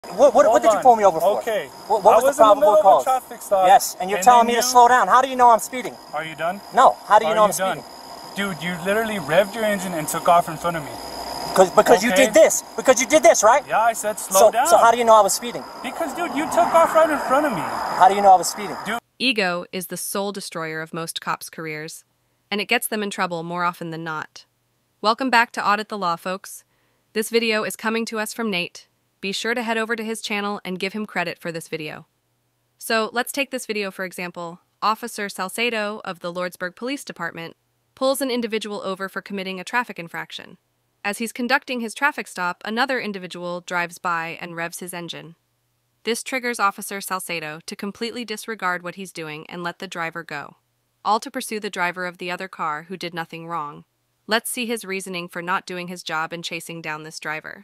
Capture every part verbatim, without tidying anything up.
What, what, what did you pull me over for? Okay. What, what was, was the probable in the cause? Traffic stop, yes, and you're and telling me you... to slow down. How do you know I'm speeding? Are you done? No. How do you Are know you I'm speeding? Done? Dude, you literally revved your engine and took off in front of me. Because because okay. you did this. Because you did this, right? Yeah, I said slow so, down. So how do you know I was speeding? Because, dude, you took off right in front of me. How do you know I was speeding? Dude. Ego is the soul destroyer of most cops' careers, and it gets them in trouble more often than not. Welcome back to Audit the Law, folks. This video is coming to us from Nate. Be sure to head over to his channel and give him credit for this video. So let's take this video for example. Officer Salcedo of the Lordsburg Police Department pulls an individual over for committing a traffic infraction. As he's conducting his traffic stop, another individual drives by and revs his engine. This triggers Officer Salcedo to completely disregard what he's doing and let the driver go, all to pursue the driver of the other car who did nothing wrong. Let's see his reasoning for not doing his job and chasing down this driver.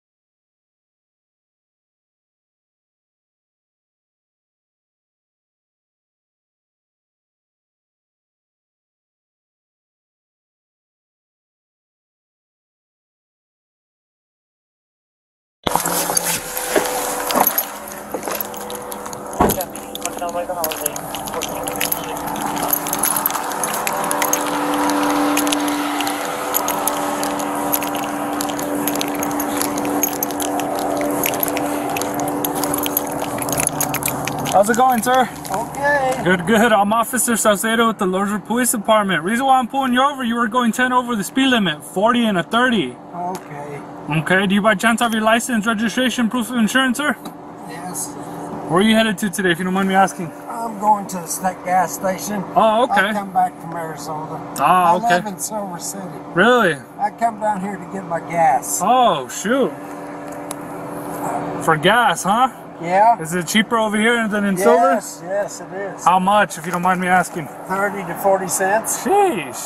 How's it going, sir? Okay. Good, good. I'm Officer Saucedo with the Lordsburg Police Department. Reason why I'm pulling you over, you were going ten over the speed limit, forty and a thirty. Okay. Okay, do you by chance have your license, registration, proof of insurance, sir? Yes. Where are you headed to today, if you don't mind me asking? I'm going to the gas station. Oh, okay. I come back from Arizona. Oh, okay. I live in Silver City. Really? I come down here to get my gas. Oh, shoot. For gas, huh? Yeah. Is it cheaper over here than in yes, Silver? Yes, yes it is. How much, if you don't mind me asking? thirty to forty cents. Sheesh.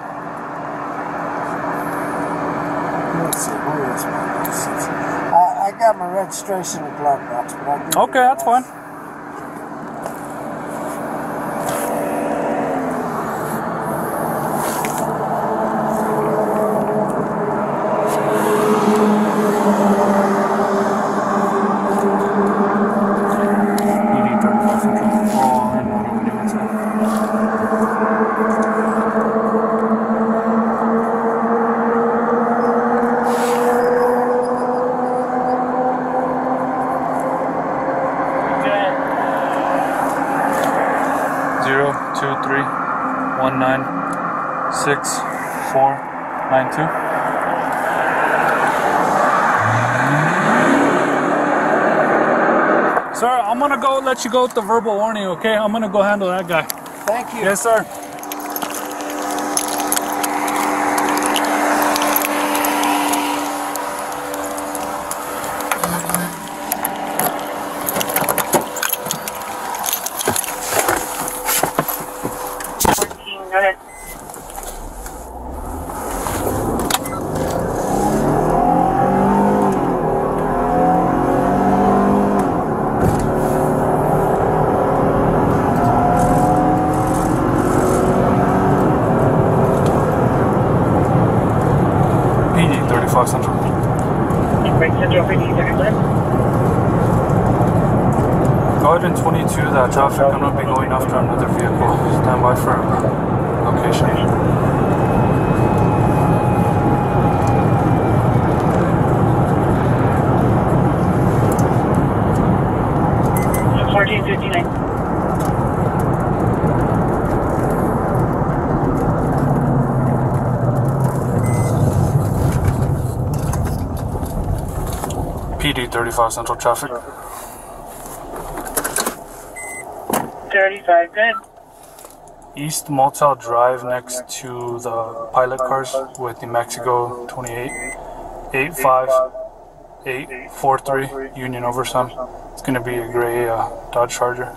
Let's see, where is my license? I, I got my registration and glove box, but I do. Okay, that's fine. Zero two three one nine six four nine two. Sir, I'm gonna go let you go with the verbal warning, okay? I'm gonna go handle that guy. Thank you. Yes, sir. Go ahead. P D thirty-five Central. Central P D thirty-five. Go ahead and twenty-two that traffic. I'm going to be going after another vehicle. Stand by for location. fourteen fifty-nine. P D thirty-five Central traffic. thirty-five, good. East Motel Drive next to the pilot cars with New Mexico twenty-eight eight five eight four three Union over Sun. It's going to be a gray uh, Dodge Charger.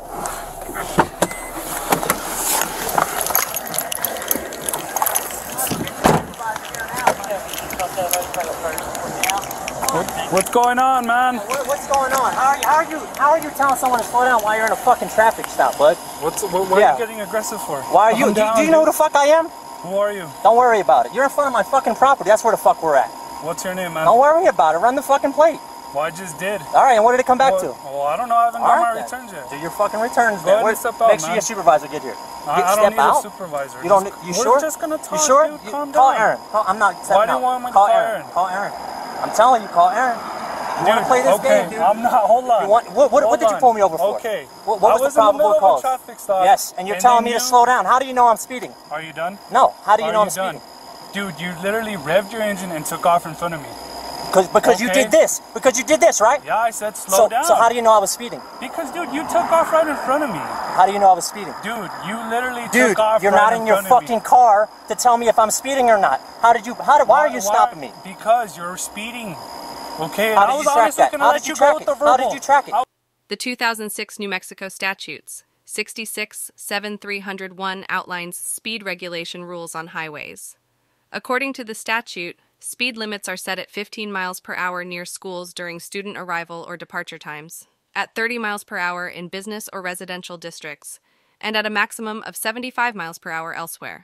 What, what's going on, man? What, what's going on? How are, you, how are you? How are you telling someone to slow down while you're in a fucking traffic stop, bud? What's what, what yeah. are you getting aggressive for? Why are you? Do, do you know who the fuck I am? Who are you? Don't worry about it. You're in front of my fucking property. That's where the fuck we're at. What's your name, man? Don't worry about it. Run the fucking plate. Well, I just did. All right, and what did it come back well, to? Well, I don't know. I haven't All got right, my then. returns yet. Do your fucking returns, Go man. ahead and step out, Make sure man. your supervisor get here. I, Get, I don't step need out. a supervisor. You don't. Just, You we're sure? just gonna talk, You sure? dude. You, Calm call down. Aaron. Call, I'm not stepping Why do you out. want me to call call Aaron? Aaron? Call Aaron. I'm telling you, call Aaron. You want to play this okay, game, dude? I'm not. Hold on. You want, what what, hold what did you on. pull me over for? Okay. What, what I was, was the in the middle probable cause? of a traffic stop. Yes, and you're and telling me you... to slow down. How do you know I'm speeding? Are you done? No. How do you Are know you I'm speeding? done? Dude, you literally revved your engine and took off in front of me. Because because okay. you did this. Because you did this, right? Yeah, I said slow so, down. So how do you know I was speeding? Because, dude, you took off right in front of me. How do you know I was speeding? Dude, you literally Dude, took off you're right not in in your front of me. fucking car to tell me if I'm speeding or not. How did you? How did? Why, why are you stopping me? Because you're speeding. Okay. How and did I was you track honestly that? gonna How let did you you track go with it? the verbal. How did you track it? The two thousand six New Mexico statutes, sixty-six seven three oh one, outlines speed regulation rules on highways. According to the statute, speed limits are set at fifteen miles per hour near schools during student arrival or departure times, at thirty miles per hour in business or residential districts, and at a maximum of seventy-five miles per hour elsewhere.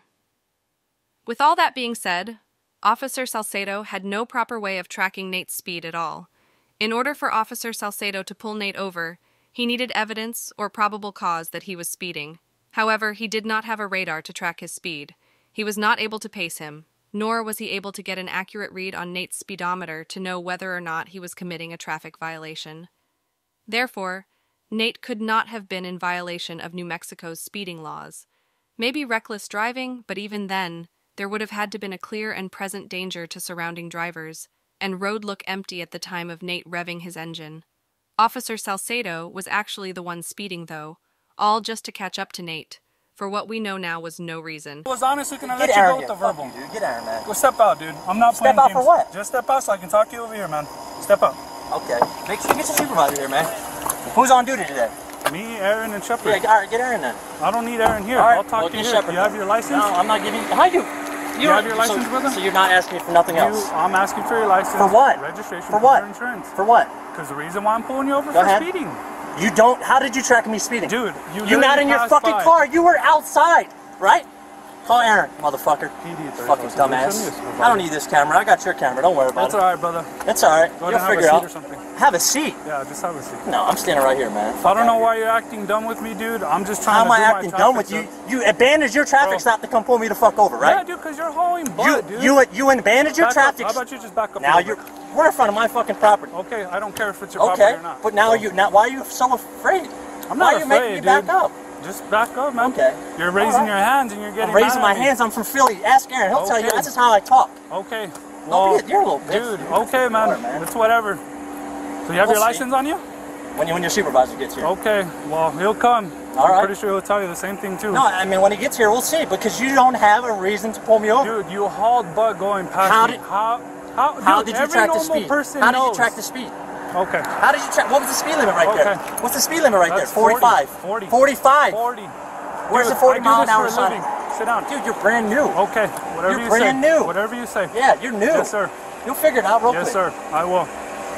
With all that being said, Officer Salcedo had no proper way of tracking Nate's speed at all. In order for Officer Salcedo to pull Nate over, he needed evidence or probable cause that he was speeding. However, he did not have a radar to track his speed. He was not able to pace him, nor was he able to get an accurate read on Nate's speedometer to know whether or not he was committing a traffic violation. Therefore, Nate could not have been in violation of New Mexico's speeding laws. Maybe reckless driving, but even then, there would have had to been a clear and present danger to surrounding drivers, and road look empty at the time of Nate revving his engine. Officer Salcedo was actually the one speeding, though, all just to catch up to Nate, for what we know now was no reason. I was honestly gonna Get let you Aaron go with the here. verbal. Dude, get Aaron, man. Go step out, dude. I'm not Step playing out games. for what? Just step out so I can talk to you over here, man. Step out. Okay. Make sure you get your supervisor here, man. Who's on duty today? Me, Aaron, and Shepard. Yeah, all right, get Aaron then. I don't need Aaron here. All right, I'll talk well, to you get here. Shepard You have then. your license? No, I'm not giving. How you? You have your license, so, brother? So you're not asking me for nothing else? You, I'm asking for your license. For what? Registration. For what? Your insurance. For what? Because the reason why I'm pulling you over Go for ahead. speeding. You don't. How did you track me speeding? Dude, you You're not in your passed fucking by. car. You were outside, right? Call Aaron, motherfucker. P D Fucking dumbass. I don't need this camera. I got your camera. Don't worry about That's it. all right, brother. That's all right. Go You'll ahead and figure have a seat out. or something. Have a seat. Yeah, just have a seat. No, I'm standing right here, man. I don't know why you're acting dumb with me, dude. I'm just trying How to am I do acting my dumb traffic with you? stuff. You abandoned your traffic Bro. stop to come pull me the fuck over, right? Yeah, dude, because you're hauling You butt, dude. you you abandoned your Back traffic. Up. How about you just back up? Now a you're little bit? we're in front of my fucking property. Okay, I don't care if it's your Okay, property or not. but now you now why are you so afraid? I'm why not are you afraid, making me dude. back up? Just back up, man. Okay. You're raising All right. your hands and you're getting I'm raising mad my at me. hands. I'm from Philly. Ask Aaron. He'll tell you. Okay. That's just how I talk. Okay. Don't Well, be a, you're a little bitch. dude, okay, man. Whatever, man. It's whatever. So you have We'll your see. license on you? When you when your supervisor gets here. Okay. Well, he'll come. All I'm right. pretty sure he'll tell you the same thing too. No, I mean when he gets here, we'll see. Because you don't have a reason to pull me over. Dude, you hauled butt going past How me. did- how? How? How dude, did you every track the normal speed? person How did knows. you track the speed? Okay. How did you track? What was the speed limit right there? Okay. What's the speed limit right That's there? forty-five. forty. forty-five. forty. Where's Dude, the forty I do mile an this hour for a sign? living. Sit down. Dude, you're brand new. Okay. Whatever You're you brand say. new. Whatever you say. Yeah, you're new. Yes, sir. You'll figure it out real Yes, quick. sir. I will.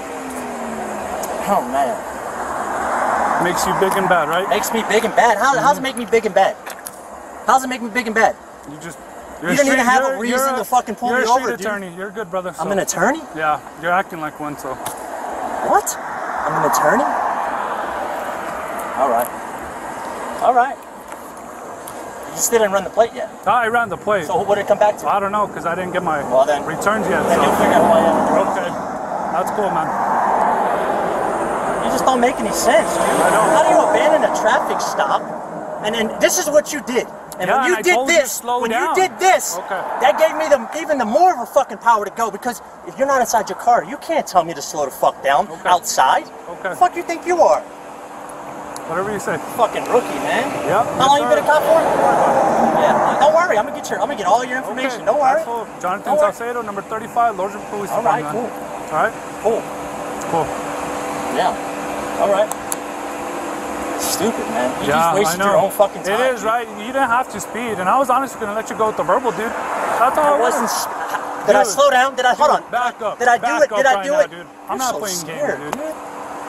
Oh man. Makes you big and bad, right? Makes me big and bad. How, how's it make me big and bad? How's it make me big and bad? You just. You don't even have a reason to fucking pull you're me a over, street dude. attorney. You're good, brother. I'm so- an attorney? Yeah, you're acting like one, so. What? I'm an attorney? All right. All right. You just didn't run the plate yet. I ran the plate. So what did it come back to? I don't know, because I didn't get my Well, then- returns yet. Then so. you'll figure out why you haven't run. Okay. That's cool, man. You just don't make any sense, dude. I don't. How do you abandon a traffic stop? And then this is what you did. And Yeah, when you and I did told you this, to slow when down. you did this, Okay. that gave me the even the more of a fucking power to go, because if you're not inside your car, you can't tell me to slow the fuck down Okay. outside. Okay. The fuck you think you are? Whatever you say. Fucking rookie, man. Yeah. How long you been a cop for? Yeah. Don't worry, I'm gonna get your I'm gonna get all your information. Okay. Don't worry. That's cool. Jonathan Don't worry. Saucedo, number thirty-five, Lordsburg Police All right, Department. cool. All right. Cool. Cool. Yeah. All right. Stupid, man. You Yeah, just wasted I know. your own fucking time. It is, right? You didn't have to speed, and I was honestly going to let you go with the verbal, dude. That's all I it was. wasn't. sp- Did I Dude. slow down? Did I? Hold on. Back up. Did I do Back it? up Did I right do now, it? dude. I'm You're not so playing scared, games, dude.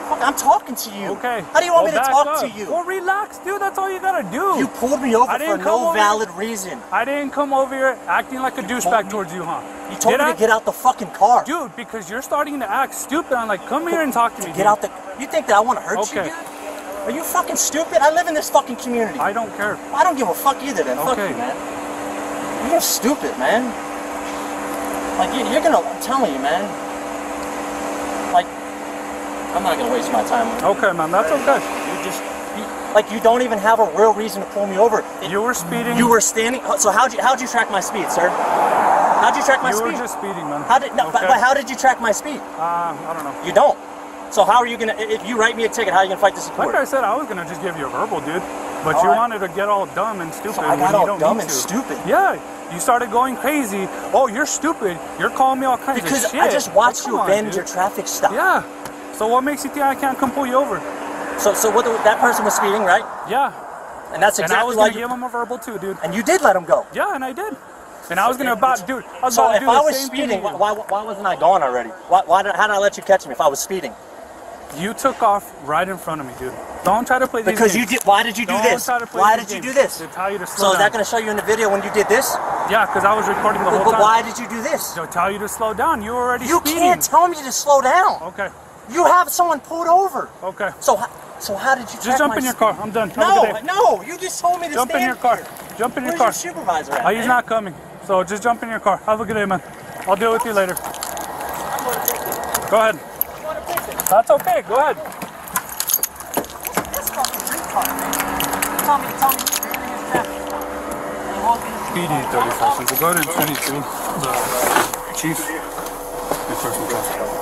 Fuck, I'm talking to you. Okay. How do you want well, me to back talk up. to you? Well, relax, dude. That's all you gotta do. You pulled me over I for didn't come no over valid here. reason. I didn't come over here acting like a douchebag towards you, huh? You told Did me I? to get out the fucking car. Dude, because you're starting to act stupid. I'm like, come here and talk to me. Get dude. out the... You think that I want to hurt Okay. you, dude? Are you fucking stupid? I live in this fucking community. I don't care. I don't give a fuck either then. Fuck Okay. you, man. You're stupid, man. Like, you, you're gonna... I'm telling you, man. Like, I'm not gonna waste my time. Okay, man. That's okay. You just... You, like, you don't even have a real reason to pull me over. It, You were speeding. You were standing... So how'd you, how'd you track my speed, sir? How'd you track my You speed? were just speeding, man. How did... No, okay. but, but how did you track my speed? Uh, I don't know. You don't. So how are you gonna... If you write me a ticket, how are you gonna fight this in court? Like I said, I was gonna just give you a verbal, dude. But All you right. wanted to get all dumb and stupid. So I when got you all don't dumb need and to. stupid. Yeah, you started going crazy. Oh, you're stupid. You're calling me all kinds Because of shit. I just watched Oh, you come on, abandon dude. your traffic stop. Yeah. So what makes you think I can't come pull you over? So, so what? The, that person was speeding, right? Yeah. And that's And exactly I was why gonna you. give him a verbal too, dude. And you did let him go. Yeah, and I did. And I was gonna about, dude. I was So about to if do the I was same speeding, thing why, again. why, why wasn't I gone already? Why, why did, how did I let you catch me if I was speeding? You took off right in front of me, dude. Don't try to play these Because games. you did. Why did you do Don't this? try to play Why these did you games. do this? To tell you to slow So is that down. going to show you in the video when you did this? Yeah, because I was recording the But, whole but time. why did you do this? To tell you to slow down. You were already You speeding. can't tell me to slow down. Okay. You have someone pulled over. Okay. So, ho- so how did you? Just track jump my in your speed? car. I'm done. Have a No, good day. no. You just told me to Jump stand in your car. here. Jump in your Where's car. your supervisor at? Oh, he's man? not coming. So just jump in your car. Have a good day, man. I'll deal with you later. I'm going to take it. Go ahead. I'm going to take it. That's okay. Go ahead. This fucking retard, man. Tell me, tell me, you're in his traffic stop. And he won't get his P D thirty-five. So go to twenty-two. The chief. Infraction traffic.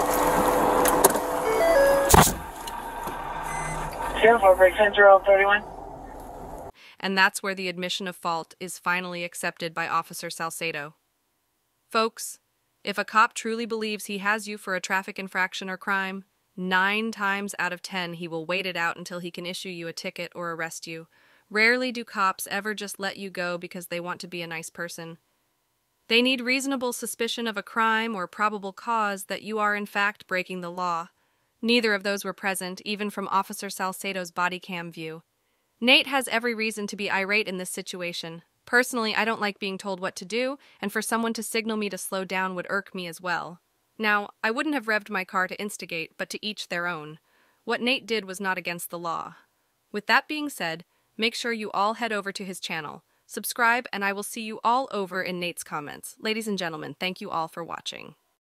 zero four break zero thirty-one. And that's where the admission of fault is finally accepted by Officer Salcedo. Folks, if a cop truly believes he has you for a traffic infraction or crime, nine times out of ten he will wait it out until he can issue you a ticket or arrest you. Rarely do cops ever just let you go because they want to be a nice person. They need reasonable suspicion of a crime or probable cause that you are in fact breaking the law. Neither of those were present, even from Officer Salcedo's body cam view. Nate has every reason to be irate in this situation. Personally, I don't like being told what to do, and for someone to signal me to slow down would irk me as well. Now, I wouldn't have revved my car to instigate, but to each their own. What Nate did was not against the law. With that being said, make sure you all head over to his channel. Subscribe, and I will see you all over in Nate's comments. Ladies and gentlemen, thank you all for watching.